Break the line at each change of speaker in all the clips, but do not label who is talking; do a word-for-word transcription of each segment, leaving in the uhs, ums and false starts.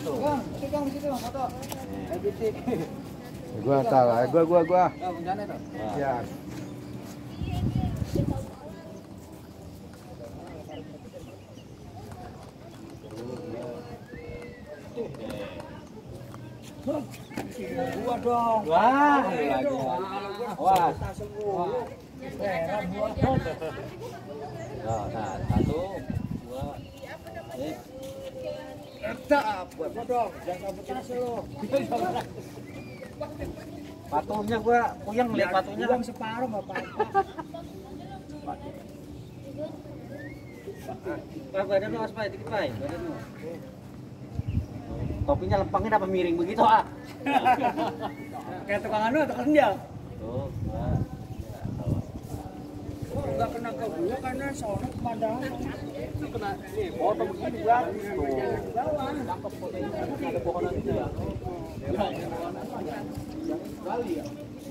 tuh.
Bang, pegang di situ, foto. Eh, titik.
Gua salah, gua gua gua.
Bang, bencana tuh.
Ya.
Gua dong.
Wah, wah. Nah, nah, satu, dua, eh,
Tak, buat gua dong. Jangan sabotase lo.
patuhnya gua puyeng lihat patuhnya.
Buang separuh enggak apa-apa.
Pak, badan lu aspai dikit, Pak. Badan lu. Topinya lempangnya apa miring begitu, ah?
Kayak tukang anu atau dia?
Tuh, dua.
Oh, enggak kena ke gua karena soalnya pemandangan.
Kena nih, foto begini bagus tuh. Cakep fotonya. Ada pohonan itu ya.
Kali ya.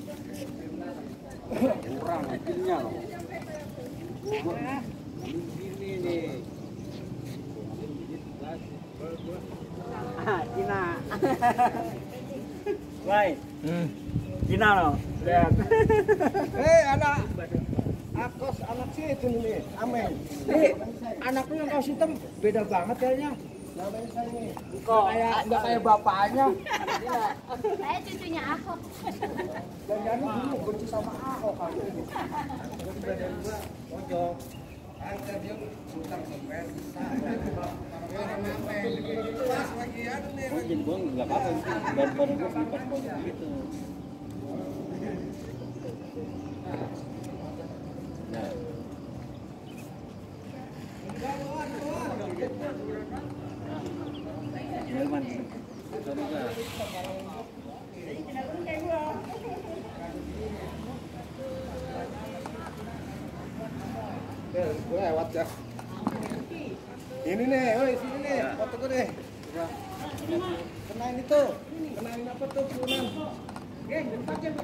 Kurang akhirnya loh. Gini nih.
Ah, Cina. Woi.
Hmm.
Cina loh. Lihat. Hei, anak. Akos anak sih itu nih, Amen. Nih, anak lu yang kaos hitam beda banget kayaknya. Namanya saya nih. Kok kayak enggak kayak bapaknya.
Saya cucunya Ahok.
Dan jangan dulu benci sama Ahok kan. Terus badan gua pojok. Angkat dia putar sampai.
Oh, jadi gua nggak apa-apa sih. Badan gua pas pojok gitu. Nah.
Gue lewat ya. Ini nih, woi sini nih, foto gue deh. Kenain itu, kenain apa tuh turunan? Geng,